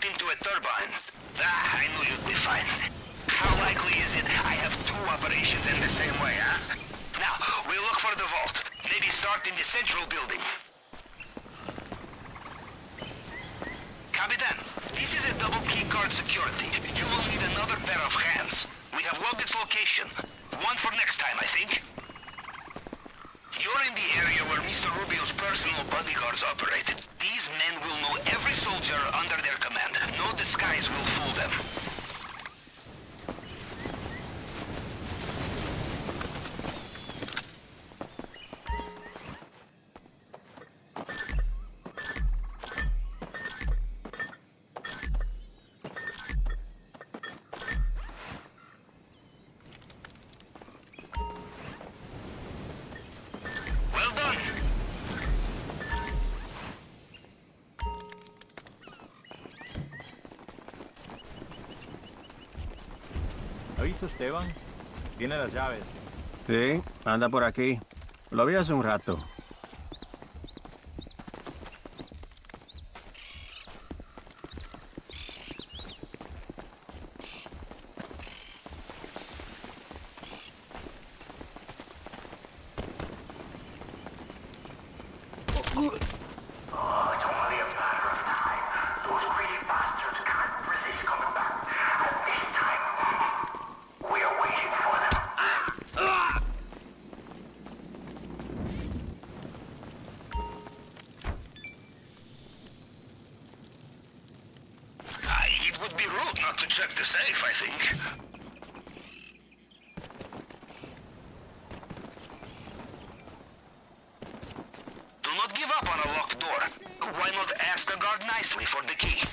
hooked into a turbine. Ah, I knew you'd be fine. How likely is it I have two operations in the same way, huh? Now, we'll look for the vault. Maybe start in the central building. Capitan, this is a double keycard security. You will need another pair of hands. We have logged its location. One for next time, I think. You're in the area where Mr. Rubio's personal bodyguards operated. These men will know every soldier under their command. No disguise will fool them. ¿Ha visto Esteban? Tiene las llaves. Sí, anda por aquí. Lo vi hace un rato. It would be rude not to check the safe, I think. Do not give up on a locked door. Why not ask a guard nicely for the key?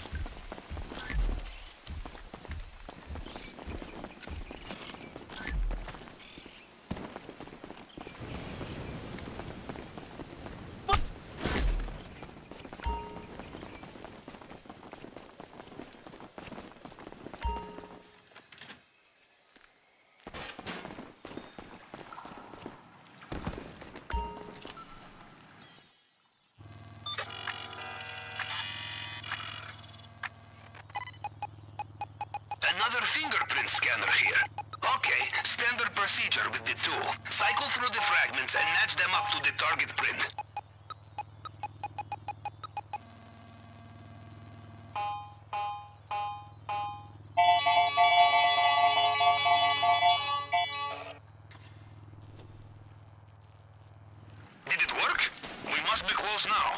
Another fingerprint scanner here. Okay, standard procedure with the tool. Cycle through the fragments and match them up to the target print. Did it work? We must be close now.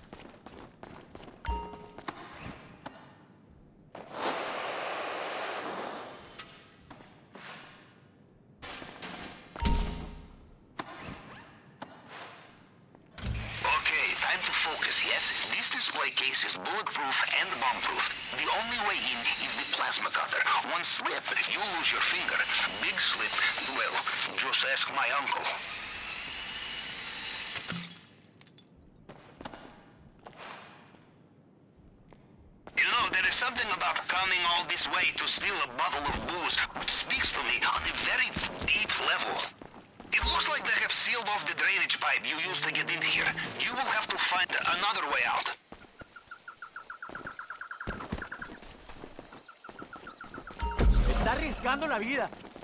Time to focus, yes? This display case is bulletproof and bomb-proof. The only way in is the plasma cutter. One slip, you lose your finger. Big slip, well, just ask my uncle. You know, there is something about coming all this way to steal a bottle of booze which speaks to me on a very deep level. It looks like they have sealed off the drainage pipe you used to get in here. You will have to find another way out. Está arriesgando la vida.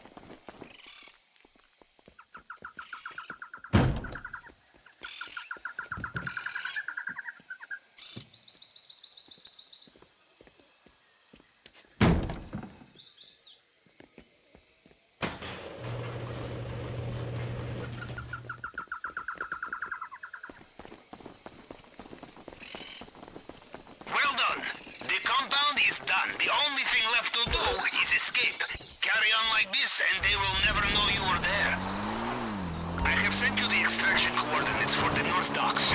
Done. The only thing left to do is escape. Carry on like this and they will never know you were there. I have sent you the extraction coordinates for the North Docks.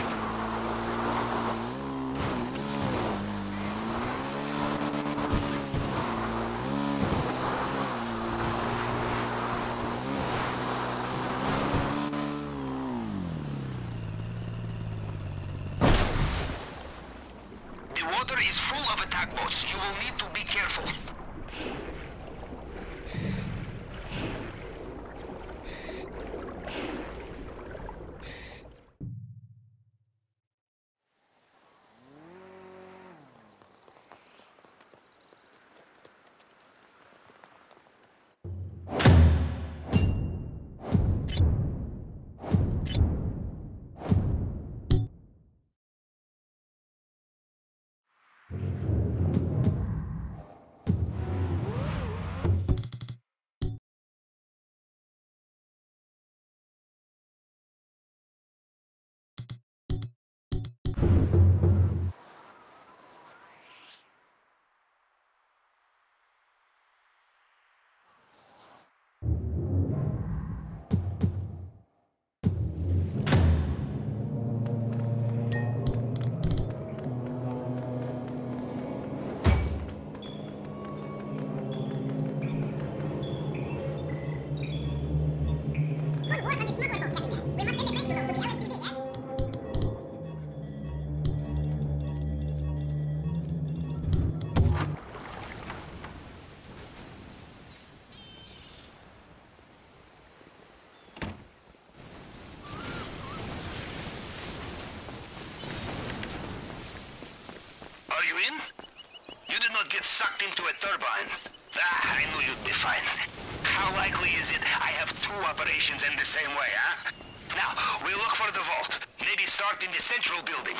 The water is full of attack boats. You will need to be careful. sucked into a turbine. Ah, I knew you'd be fine. How likely is it I have two operations in the same way, huh? Now, we'll look for the vault. Maybe start in the central building.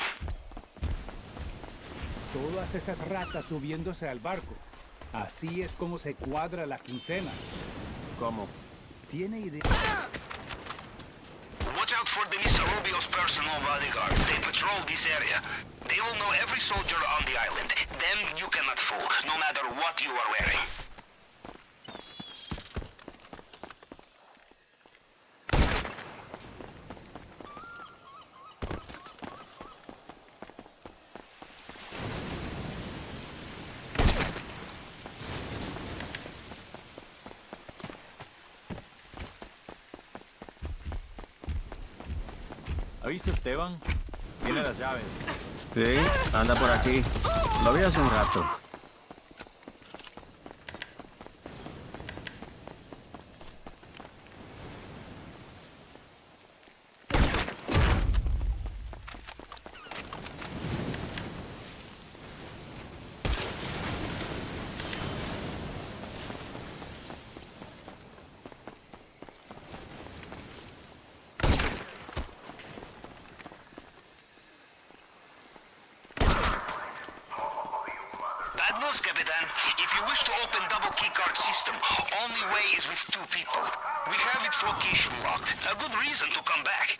Todas esas ratas subiéndose al barco. Así es como se cuadra la quincena. ¿Cómo? ¿Tiene idea? Watch out for the Mr. Rubio's personal bodyguards. They patrol this area. They will know every soldier on the island. Them you cannot fool, no matter what you are wearing. ¿Ha visto Esteban? Tiene las llaves. Sí, anda por aquí. Lo vi hace un rato. Bad news, Capitan. If you wish to open double keycard system, only way is with two people. We have its location locked. A good reason to come back.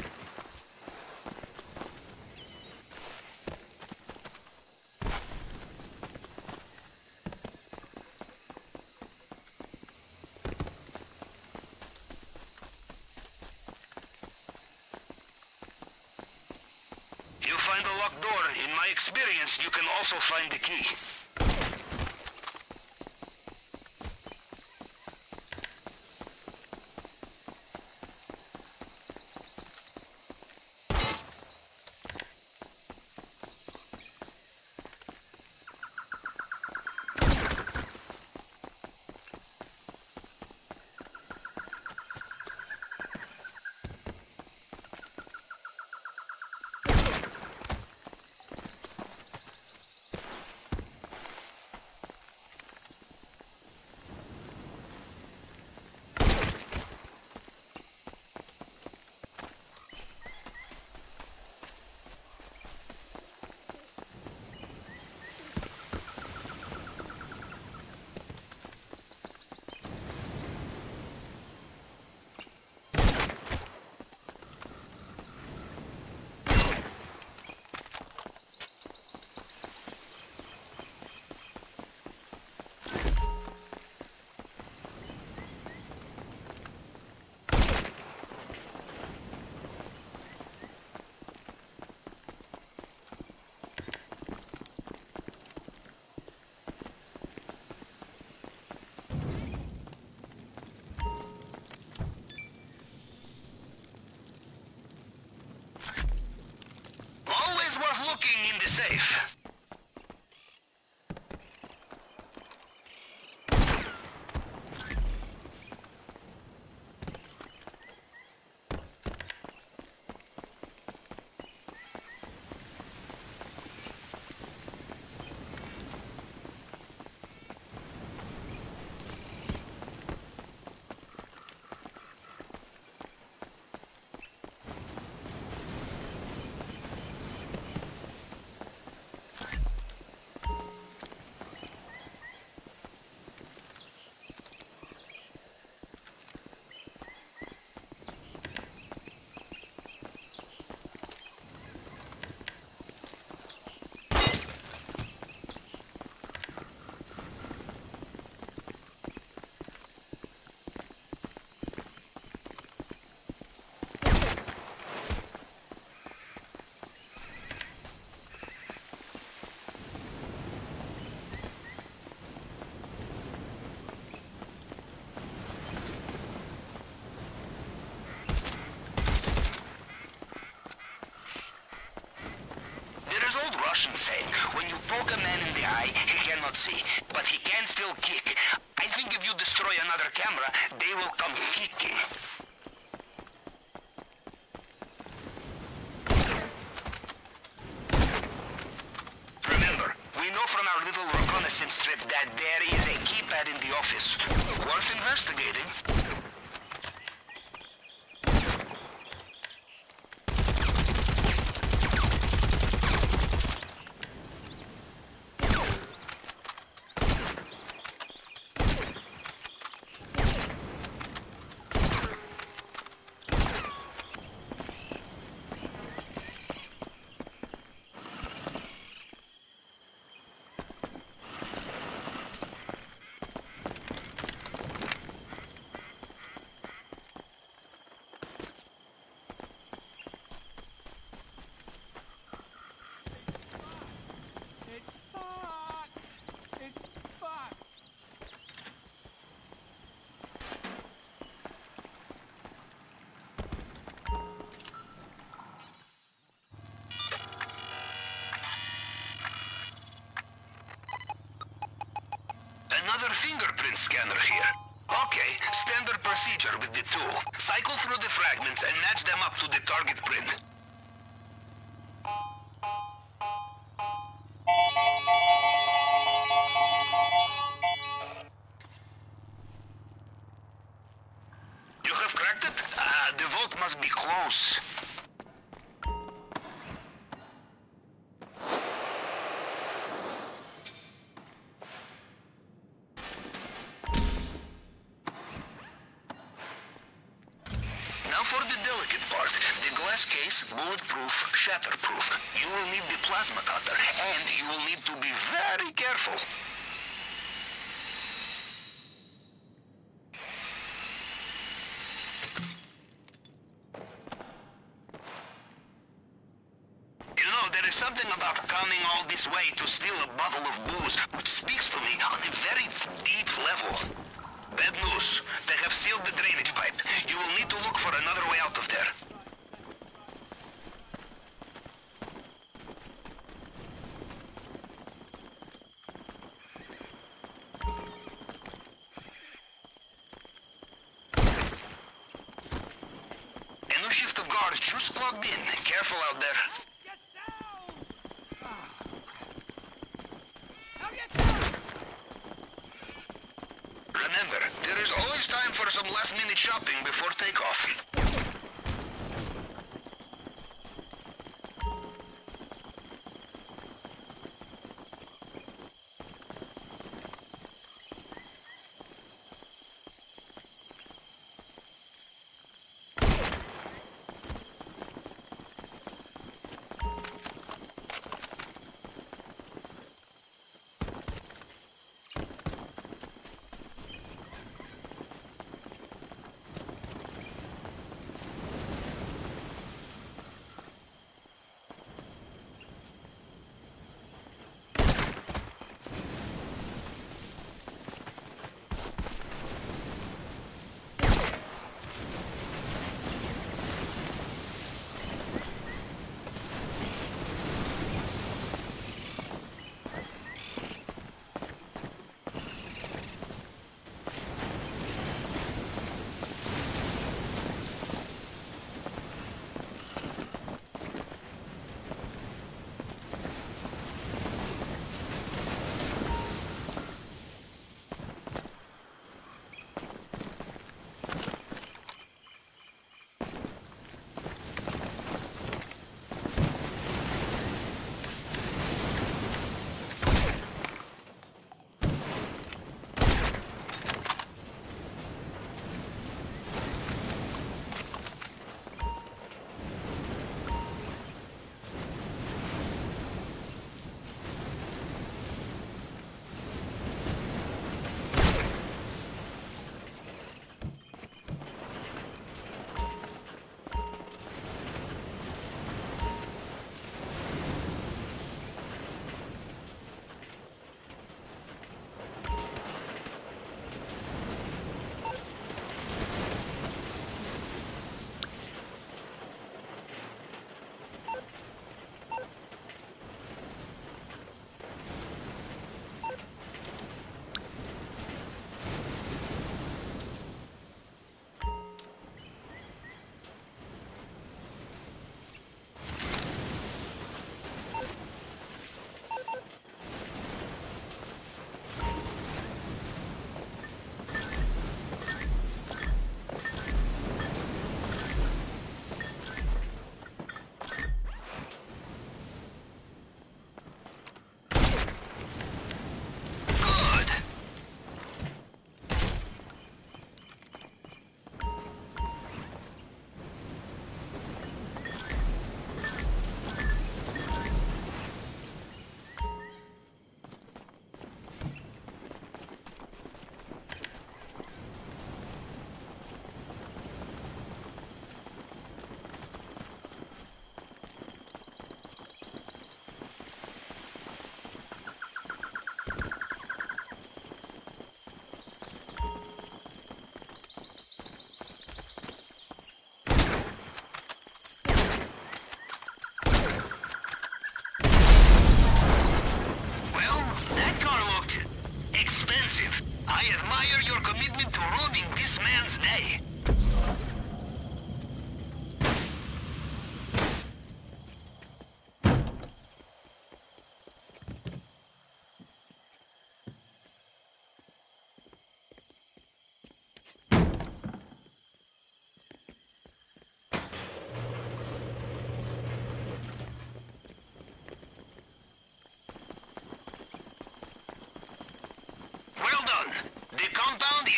You find a locked door. In my experience, you can also find the key. Looking in the safe. Russian saying, when you poke a man in the eye, he cannot see, but he can still kick. I think if you destroy another camera, they will come kicking. Remember, we know from our little reconnaissance reconnaissance trip that there is a keypad in the office. Worth investigating. Another fingerprint scanner here. Okay, standard procedure with the tool. Cycle through the fragments and match them up to the target print. You have cracked it? The vault must be close. Now for the delicate part. The glass case, bulletproof, shatterproof. You will need the plasma cutter, and you will need to be very careful. You know, there is something about coming all this way to steal a bottle of booze, which speaks to me on a very deep level. Bad news. They have sealed the drainage pipe. You will need to look for another way out of there. A new shift of guards just clocked in. Careful out there. Remember, there is always time for some last-minute shopping before takeoff.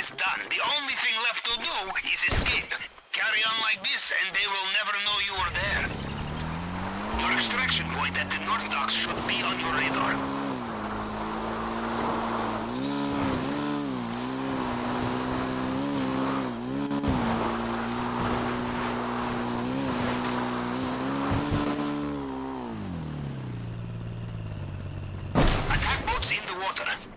is done. The only thing left to do is escape. Carry on like this, and they will never know you were there. Your extraction point at the North Docks should be on your radar. Attack boats in the water.